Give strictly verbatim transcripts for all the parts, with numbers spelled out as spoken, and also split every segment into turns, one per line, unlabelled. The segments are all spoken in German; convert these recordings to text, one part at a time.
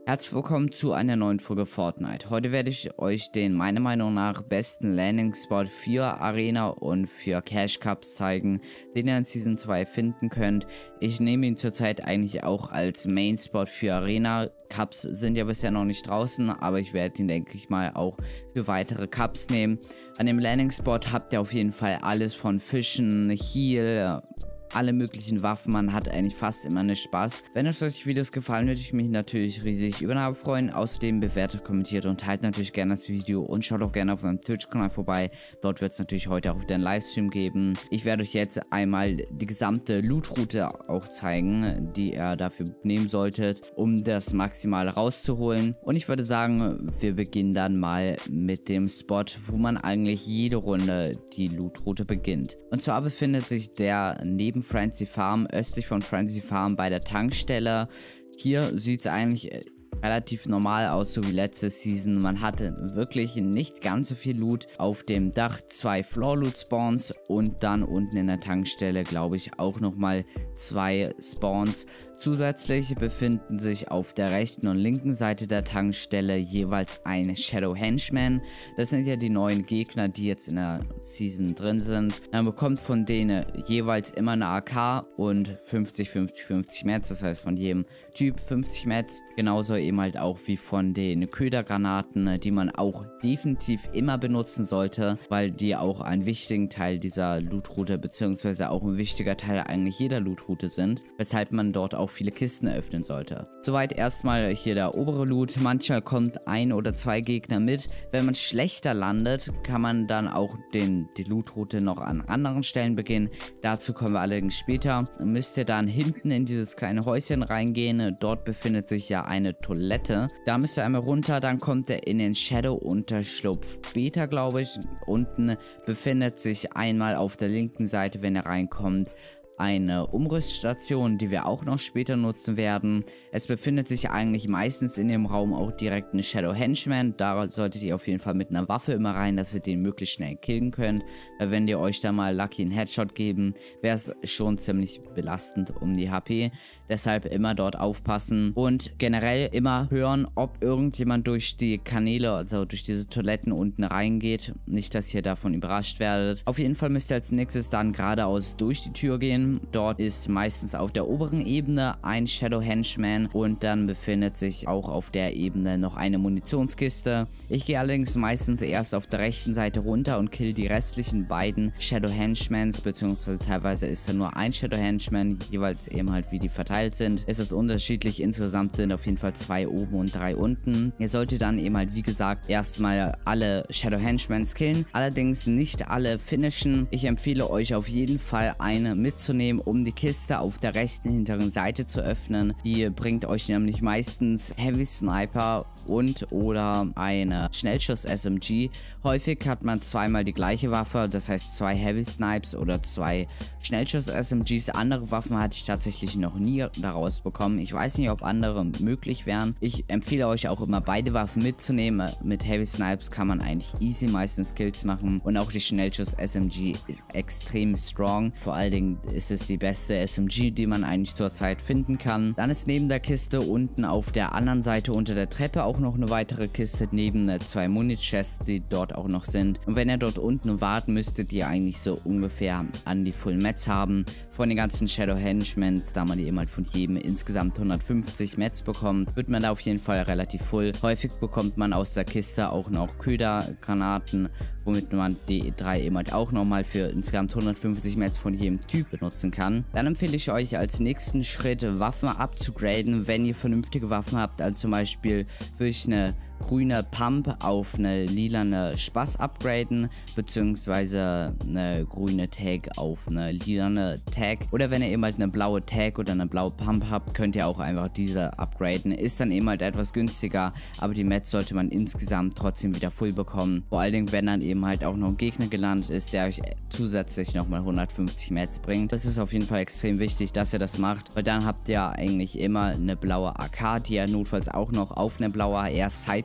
Herzlich willkommen zu einer neuen Folge Fortnite. Heute werde ich euch den meiner Meinung nach besten Landing Spot für Arena und für Cash Cups zeigen, den ihr in Season zwei finden könnt. Ich nehme ihn zurzeit eigentlich auch als Main Spot für Arena. Cups sind ja bisher noch nicht draußen, aber ich werde ihn, denke ich mal, auch für weitere Cups nehmen. An dem Landing Spot habt ihr auf jeden Fall alles von Fischen, Heal, alle möglichen Waffen. Man hat eigentlich fast immer einen Spaß. Wenn euch solche Videos gefallen, würde ich mich natürlich riesig über eine Abo freuen. Außerdem bewertet, kommentiert und teilt natürlich gerne das Video und schaut auch gerne auf meinem Twitch-Kanal vorbei. Dort wird es natürlich heute auch wieder einen Livestream geben. Ich werde euch jetzt einmal die gesamte Loot-Route auch zeigen, die ihr dafür nehmen solltet, um das Maximale rauszuholen. Und ich würde sagen, wir beginnen dann mal mit dem Spot, wo man eigentlich jede Runde die Loot-Route beginnt. Und zwar befindet sich der neben Frenzy Farm, östlich von Frenzy Farm bei der Tankstelle. Hier sieht es eigentlich relativ normal aus, so wie letzte Season. Man hatte wirklich nicht ganz so viel Loot. Auf dem Dach zwei Floor Loot Spawns und dann unten in der Tankstelle, glaube ich, auch nochmal zwei Spawns. Zusätzlich befinden sich auf der rechten und linken Seite der Tankstelle jeweils ein Shadow Henchman. Das sind ja die neuen Gegner, die jetzt in der Season drin sind. Man bekommt von denen jeweils immer eine A K und fünfzig, fünfzig, fünfzig Mets. Das heißt von jedem Typ fünfzig Mets. Genauso eben halt auch wie von den Ködergranaten, die man auch definitiv immer benutzen sollte, weil die auch einen wichtigen Teil dieser Loot-Route beziehungsweise auch ein wichtiger Teil eigentlich jeder Loot-Route sind, weshalb man dort auch viele Kisten eröffnen sollte. Soweit erstmal hier der obere Loot. Manchmal kommt ein oder zwei Gegner mit. Wenn man schlechter landet, kann man dann auch den, die Loot-Route noch an anderen Stellen beginnen. Dazu kommen wir allerdings später. Müsst ihr dann hinten in dieses kleine Häuschen reingehen. Dort befindet sich ja eine Toilette. Da müsst ihr einmal runter, dann kommt ihr in den Shadow-Unterschlupf Beta, glaube ich. Unten befindet sich einmal auf der linken Seite, wenn ihr reinkommt, eine Umrüststation, die wir auch noch später nutzen werden. Es befindet sich eigentlich meistens in dem Raum auch direkt ein Shadow Henchman. Da solltet ihr auf jeden Fall mit einer Waffe immer rein, dass ihr den möglichst schnell killen könnt. Weil wenn ihr euch da mal Lucky einen Headshot geben, wäre es schon ziemlich belastend um die H P. Deshalb immer dort aufpassen und generell immer hören, ob irgendjemand durch die Kanäle, also durch diese Toiletten unten reingeht. Nicht, dass ihr davon überrascht werdet. Auf jeden Fall müsst ihr als nächstes dann geradeaus durch die Tür gehen. Dort ist meistens auf der oberen Ebene ein Shadow Henchman und dann befindet sich auch auf der Ebene noch eine Munitionskiste. Ich gehe allerdings meistens erst auf der rechten Seite runter und kill die restlichen beiden Shadow Henchmans, beziehungsweise teilweise ist da nur ein Shadow Henchman, jeweils eben halt wie die verteilt sind. Es ist unterschiedlich, insgesamt sind auf jeden Fall zwei oben und drei unten. Ihr solltet dann eben halt wie gesagt erstmal alle Shadow Henchmans killen, allerdings nicht alle finishen. Ich empfehle euch auf jeden Fall eine mitzunehmen, um die Kiste auf der rechten hinteren Seite zu öffnen. Die bringt euch nämlich meistens Heavy Sniper und oder eine Schnellschuss S M G. Häufig hat man zweimal die gleiche Waffe, das heißt zwei Heavy Snipes oder zwei Schnellschuss S M Gs. Andere Waffen hatte ich tatsächlich noch nie daraus bekommen. Ich weiß nicht, ob andere möglich wären. Ich empfehle euch auch immer beide Waffen mitzunehmen. Mit Heavy Snipes kann man eigentlich easy meistens Kills machen und auch die Schnellschuss S M G ist extrem strong. Vor allen Dingen ist es die beste S M G, die man eigentlich zurzeit finden kann. Dann ist neben der Kiste unten auf der anderen Seite unter der Treppe auch noch eine weitere Kiste neben zwei Muni-Chests, die dort auch noch sind. Und wenn ihr dort unten warten, müsstet ihr eigentlich so ungefähr an die Full Mets haben von den ganzen Shadow Henchmans, da man die eben halt von jedem insgesamt hundertfünfzig Mets bekommt, wird man da auf jeden Fall relativ full. Häufig bekommt man aus der Kiste auch noch Ködergranaten, womit man die drei eben halt auch nochmal für insgesamt hundertfünfzig Mets von jedem Typ benutzen kann. Dann empfehle ich euch als nächsten Schritt Waffen abzugraden, wenn ihr vernünftige Waffen habt, also zum Beispiel würde ich eine grüne Pump auf eine lilane Spaß upgraden, beziehungsweise eine grüne Tag auf eine lilane Tag. Oder wenn ihr eben halt eine blaue Tag oder eine blaue Pump habt, könnt ihr auch einfach diese upgraden. Ist dann eben halt etwas günstiger, aber die Mets sollte man insgesamt trotzdem wieder full bekommen. Vor allen Dingen, wenn dann eben halt auch noch ein Gegner gelandet ist, der euch zusätzlich nochmal hundertfünfzig Mets bringt. Das ist auf jeden Fall extrem wichtig, dass ihr das macht, weil dann habt ihr eigentlich immer eine blaue A K, die ihr notfalls auch noch auf eine blaue A R Side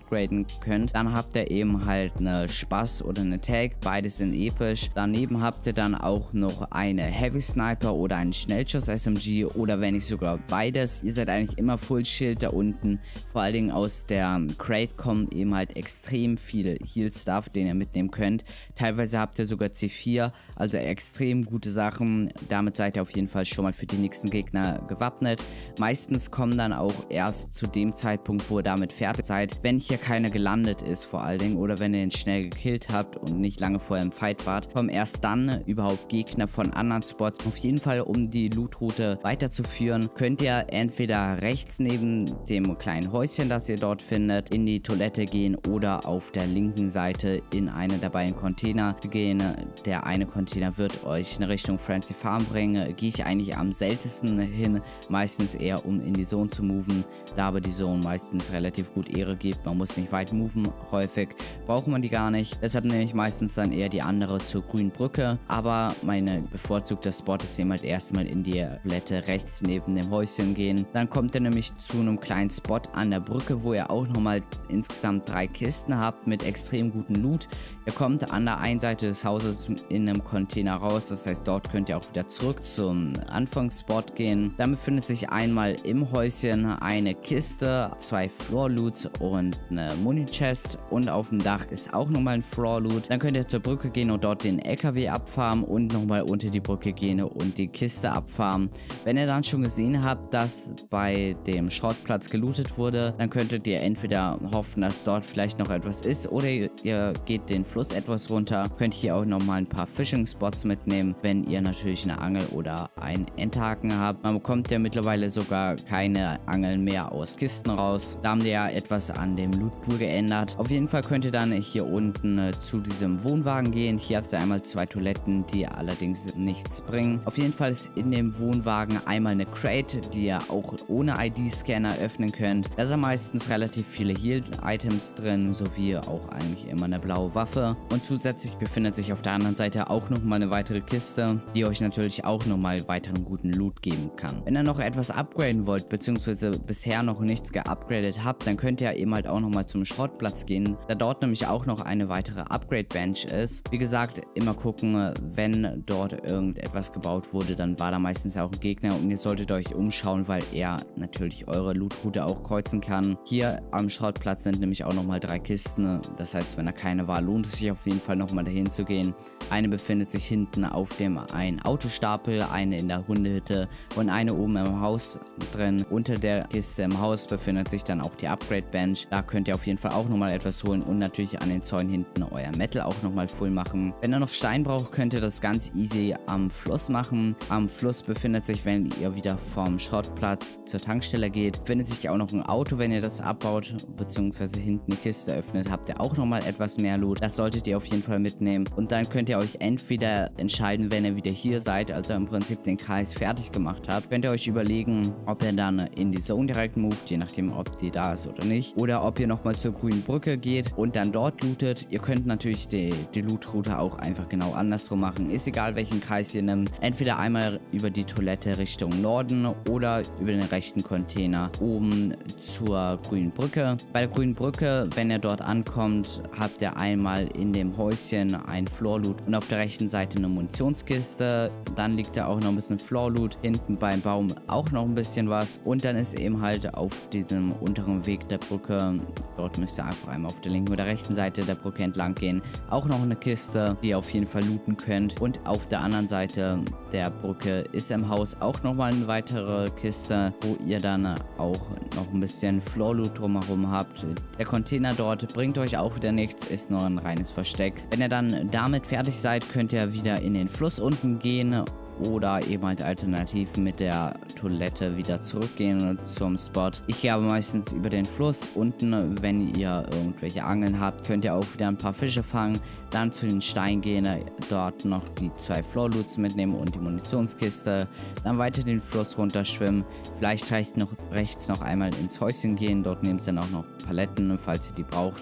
upgraden könnt. Dann habt ihr eben halt eine Spaß oder eine Tag, beides sind episch. Daneben habt ihr dann auch noch eine Heavy Sniper oder einen Schnellschuss S M G oder wenn nicht sogar beides. Ihr seid eigentlich immer Full Shield da unten. Vor allen Dingen aus der Crate kommen eben halt extrem viel Heal Stuff, den ihr mitnehmen könnt. Teilweise habt ihr sogar C vier, also extrem gute Sachen. Damit seid ihr auf jeden Fall schon mal für die nächsten Gegner gewappnet. Meistens kommen dann auch erst zu dem Zeitpunkt, wo ihr damit fertig seid, wenn hier keiner gelandet ist vor allen Dingen oder wenn ihr ihn schnell gekillt habt und nicht lange vorher im Fight wart, kommen erst dann überhaupt Gegner von anderen Spots. Auf jeden Fall, um die Loot-Route weiterzuführen, könnt ihr entweder rechts neben dem kleinen Häuschen, das ihr dort findet, in die Toilette gehen oder auf der linken Seite in eine der beiden Container gehen. Der eine Container wird euch in Richtung Frenzy Farm bringen. Gehe ich eigentlich am seltensten hin, meistens eher um in die Zone zu moven, da aber die Zone meistens relativ gut Ehre gibt. Man muss nicht weit moven, häufig braucht man die gar nicht. Deshalb nehme ich meistens dann eher die andere zur grünen Brücke, aber meine bevorzugte Spot ist eben halt erstmal in die Toilette rechts neben dem Häuschen gehen. Dann kommt ihr nämlich zu einem kleinen Spot an der Brücke, wo ihr auch nochmal insgesamt drei Kisten habt mit extrem guten Loot. Ihr kommt an der einen Seite des Hauses in einem Container raus, das heißt, dort könnt ihr auch wieder zurück zum Anfangsspot gehen. Dann befindet sich einmal im Häuschen eine Kiste, zwei Floor Loots und eine Muni Chest und auf dem Dach ist auch nochmal ein Floor Loot. Dann könnt ihr zur Brücke gehen und dort den L K W abfarmen und nochmal unter die Brücke gehen und die Kiste abfarmen. Wenn ihr dann schon gesehen habt, dass bei dem Schrottplatz gelootet wurde, dann könntet ihr entweder hoffen, dass dort vielleicht noch etwas ist oder ihr geht den Fluss etwas runter. Könnt hier auch nochmal ein paar Fishing Spots mitnehmen, wenn ihr natürlich eine Angel oder einen Endhaken habt. Man bekommt ja mittlerweile sogar keine Angeln mehr aus Kisten raus. Da haben die ja etwas an dem Lootpool geändert. Auf jeden Fall könnt ihr dann hier unten äh, zu diesem Wohnwagen gehen. Hier habt ihr einmal zwei Toiletten, die allerdings nichts bringen. Auf jeden Fall ist in dem Wohnwagen einmal eine Crate, die ihr auch ohne I D-Scanner öffnen könnt. Da sind meistens relativ viele Heal-Items drin, sowie auch eigentlich immer eine blaue Waffe. Und zusätzlich befindet sich auf der anderen Seite auch nochmal eine weitere Kiste, die euch natürlich auch nochmal weiteren guten Loot geben kann. Wenn ihr noch etwas upgraden wollt, beziehungsweise bisher noch nichts geupgradet habt, dann könnt ihr eben halt auch nochmal zum Schrottplatz gehen, da dort nämlich auch noch eine weitere Upgrade-Bench ist. Wie gesagt, immer gucken, wenn dort irgendetwas gebaut wurde, dann war da meistens auch ein Gegner und ihr solltet euch umschauen, weil er natürlich eure Loot-Route auch kreuzen kann. Hier am Schrottplatz sind nämlich auch nochmal drei Kisten, das heißt, wenn da keine war, lohnt es sich auf jeden Fall nochmal dahin zu gehen. Eine befindet sich hinten auf dem einen Autostapel, eine in der Hundehütte und eine oben im Haus drin. Unter der Kiste im Haus befindet sich dann auch die Upgrade Bench. Da könnt ihr auf jeden Fall auch nochmal etwas holen und natürlich an den Zäunen hinten euer Metal auch nochmal voll machen. Wenn ihr noch Stein braucht, könnt ihr das ganz easy am Fluss machen. Am Fluss befindet sich, wenn ihr wieder vom Schrottplatz zur Tankstelle geht, befindet sich auch noch ein Auto. Wenn ihr das abbaut, beziehungsweise hinten die Kiste öffnet, habt ihr auch nochmal etwas mehr Loot. Das solltet ihr auf jeden Fall mitnehmen. Und dann könnt ihr euch entweder entscheiden, wenn ihr wieder hier seid, also im Prinzip den Kreis fertig gemacht habt, könnt ihr euch überlegen, ob ihr dann in die Zone direkt moved, je nachdem, ob die da ist oder nicht. Oder ob ihr nochmal zur grünen Brücke geht und dann dort lootet. Ihr könnt natürlich die, die Loot-Route auch einfach genau andersrum machen. Ist egal, welchen Kreis ihr nehmt. Entweder einmal über die Toilette Richtung Norden oder über den rechten Container oben zur grünen Brücke. Bei der grünen Brücke, wenn ihr dort ankommt, habt ihr einmal in dem Häuschen ein Floor-Loot und auf der rechten Seite eine Munitionskiste. Dann liegt da auch noch ein bisschen Floor-Loot. Hinten beim Baum auch noch ein bisschen was. Und dann ist eben halt auf diesem unteren Weg der Brücke, dort müsst ihr einfach einmal auf der linken oder rechten Seite der Brücke entlang gehen, auch noch eine Kiste, die ihr auf jeden Fall looten könnt. Und auf der anderen Seite der Brücke ist im Haus auch nochmal eine weitere Kiste, wo ihr dann auch noch ein bisschen Floor-Loot drumherum habt. Der Container dort bringt euch auch wieder nichts, ist nur ein reines Versteck. Wenn ihr dann damit fertig seid, könnt ihr wieder in den Fluss unten gehen oder eben halt alternativ mit der Toilette wieder zurückgehen zum Spot. Ich gehe aber meistens über den Fluss. Unten, wenn ihr irgendwelche Angeln habt, könnt ihr auch wieder ein paar Fische fangen. Dann zu den Steinen gehen, dort noch die zwei Floor Loots mitnehmen und die Munitionskiste. Dann weiter den Fluss runter schwimmen. Vielleicht reicht noch rechts noch einmal ins Häuschen gehen. Dort nehmt ihr dann auch noch Paletten, falls ihr die braucht.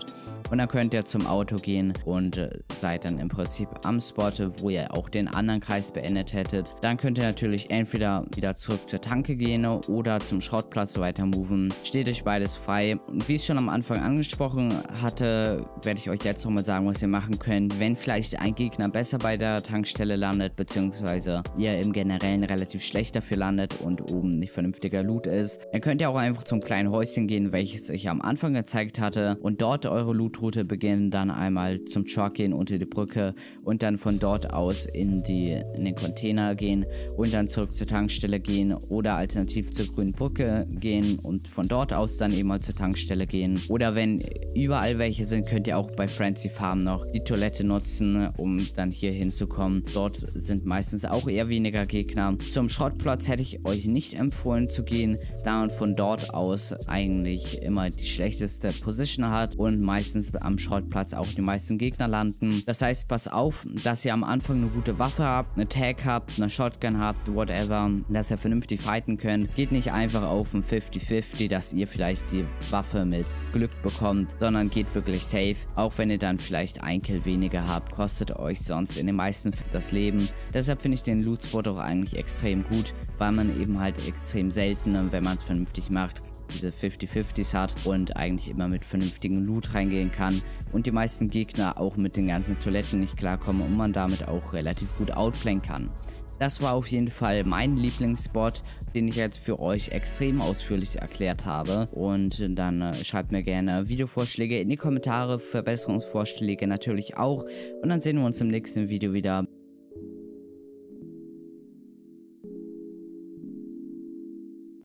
und dann könnt ihr zum Auto gehen und äh, seid dann im Prinzip am Spot, wo ihr auch den anderen Kreis beendet hättet. Dann könnt ihr natürlich entweder wieder zurück zur Tanke gehen oder zum Schrottplatz weiter moven. Steht euch beides frei. Und wie ich schon am Anfang angesprochen hatte, werde ich euch jetzt nochmal sagen, was ihr machen könnt, wenn vielleicht ein Gegner besser bei der Tankstelle landet, beziehungsweise ihr im Generellen relativ schlecht dafür landet und oben nicht vernünftiger Loot ist. Dann könnt ihr auch einfach zum kleinen Häuschen gehen, welches ich am Anfang gezeigt hatte, und dort eure Lootroute beginnen, dann einmal zum Truck gehen unter die Brücke und dann von dort aus in, die, in den Container gehen und dann zurück zur Tankstelle gehen oder alternativ zur grünen Brücke gehen und von dort aus dann eben mal zur Tankstelle gehen. Oder wenn überall welche sind, könnt ihr auch bei Frenzy Farm noch die Toilette nutzen, um dann hier hinzukommen. Dort sind meistens auch eher weniger Gegner. Zum Schrottplatz hätte ich euch nicht empfohlen zu gehen, da man von dort aus eigentlich immer die schlechteste Position hat und meistens am Schrottplatz auch die meisten Gegner landen. Das heißt, pass auf, dass ihr am Anfang eine gute Waffe habt, eine Tag habt, eine Shotgun habt, whatever, dass ihr vernünftig fighten könnt. Geht nicht einfach auf ein fünfzig fünfzig, dass ihr vielleicht die Waffe mit Glück bekommt, sondern geht wirklich safe. Auch wenn ihr dann vielleicht ein Kill weniger habt, kostet euch sonst in den meisten Fällen das Leben. Deshalb finde ich den Loot-Spot auch eigentlich extrem gut, weil man eben halt extrem selten, wenn man es vernünftig macht, diese fünfzig fünfzigs hat und eigentlich immer mit vernünftigem Loot reingehen kann und die meisten Gegner auch mit den ganzen Toiletten nicht klarkommen und man damit auch relativ gut outplayen kann. Das war auf jeden Fall mein Lieblingsspot, den ich jetzt für euch extrem ausführlich erklärt habe. Und dann äh, schreibt mir gerne Videovorschläge in die Kommentare, Verbesserungsvorschläge natürlich auch. Und dann sehen wir uns im nächsten Video wieder.